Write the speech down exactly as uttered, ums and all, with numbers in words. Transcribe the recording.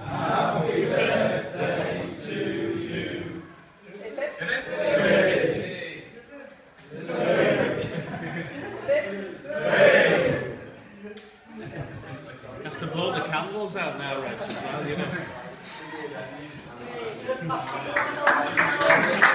Happy birthday to you. You have to blow the candles out now, Reg, as well, you know.